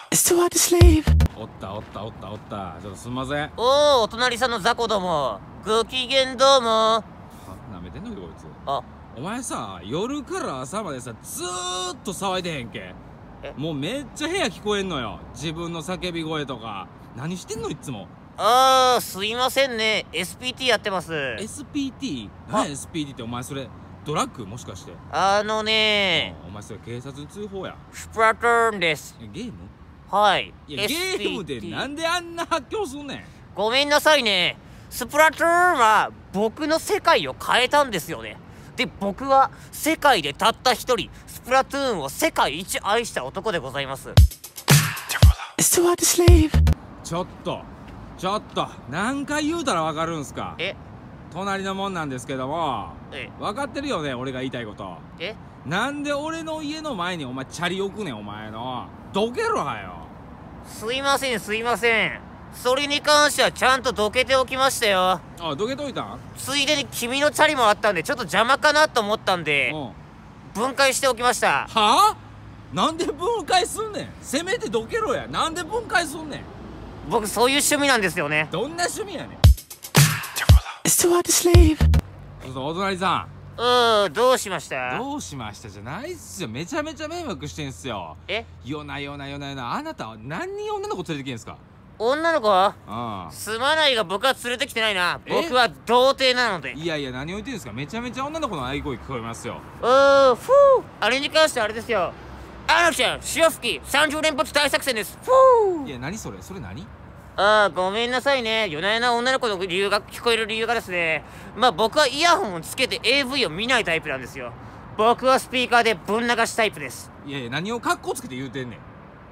It's too hard to sleep. おったおったおったおった。ちょっとすんません。 お隣さんの雑魚ども、ご機嫌どうも。 は、なめてんのかこいつ。 あ、 お前さ、夜から朝までさ、ずーっと騒いでへんけ。もうめっちゃ部屋聞こえんのよ。自分の叫び声とか。何してんのいつも。 すいませんね。SPT やってます。 SPT？ 何 SPT ってお前それ、ドラッグもしかして。 お前それ警察に通報や。 スプラトゥーンです。 ゲーム？ はい。 いや、ゲームでなんであんな発狂すんねん。 ごめんなさいね。スプラトゥーンは僕の世界を変えたんですよね。で、僕は世界でたった一人、スプラトゥーンを世界一愛した男でございます。 It's too hard to sleep. ちょっと、何回言うたらわかるんすか？隣のもんなんですけども、分かってるよね、俺が言いたいこと。なんで俺の家の前にお前チャリ置くねん、お前の。どけろはよ。 すいません。それに関してはちゃんとどけておきましたよ。 あ、どけといたん？ ついでに君のチャリもあったんで、ちょっと邪魔かなと思ったんで、分解しておきました。 はぁ？なんで分解すんねん。せめてどけろや。なんで分解すんねん。 僕そういう趣味なんですよね。 どんな趣味やねん。 It's too hard to sleep. ちょっとお隣さん。 どうしました？ どうしましたじゃないっすよ。めちゃめちゃ迷惑してんすよ。夜な、あなたは何人女の子連れてきてんすか？ 女の子？ うん。 すまないが僕は連れてきてないな。僕は童貞なので。 いや何を言ってんすか。めちゃめちゃ女の子の合い声聞こえますよ。 あれに関してはあれですよ。アナちゃん、潮吹き30連発大作戦です。 いや、何それ何？ ごめんなさいね。夜な夜な女の子の理由が聞こえる理由がですね、僕はイヤホンをつけて AV を見ないタイプなんですよ。僕はスピーカーでぶん流しタイプです。 いや何をカッコつけて言うてんねん。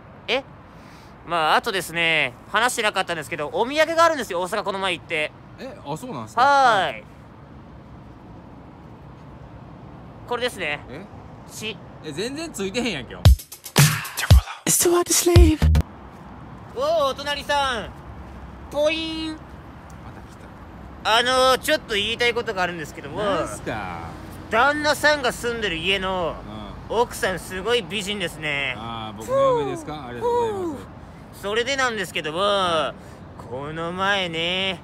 あとですね、話してなかったんですけど、お土産があるんですよ、大阪この前行って。 そうなんすか？ これですね。 全然ついてへんやんけよ。 It's too hard to sleep. お隣さん。ポイーン。 また来た。 ちょっと言いたいことがあるんですけども、 なんすか？ 旦那さんが住んでる家の奥さんすごい美人ですね。 僕の嫁ですか？ありがとうございます。 それでなんですけども、この前ね、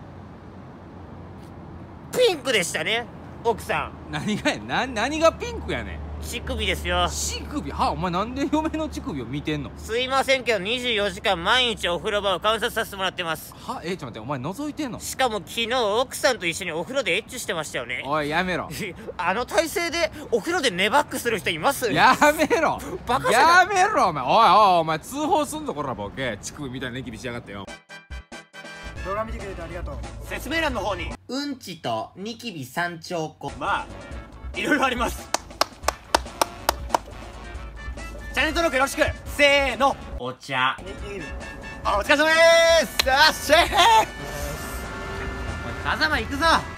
ピンクでしたね、奥さん。 何がピンクやねん。 乳首ですよ。 乳首？お前なんで嫁の乳首を見てんの？ すいませんけど、24時間毎日お風呂場を観察させてもらってます。 ちょっと待って、お前覗いてんの？ しかも昨日奥さんと一緒にお風呂でエッチしてましたよね。 おい、やめろ。 あの体勢でお風呂でネバックする人います？ やめろ。 バカじゃない？ やめろお前。お前通報すんぞこらボケ。乳首みたいなニキビしやがってよ。 動画見てくれてありがとう。 説明欄の方にうんちとニキビ3兆個、いろいろあります。チャンネル登録よろしく。せーの、お茶。お疲れ様でーす。よっしゃー。おい、風間行くぞ。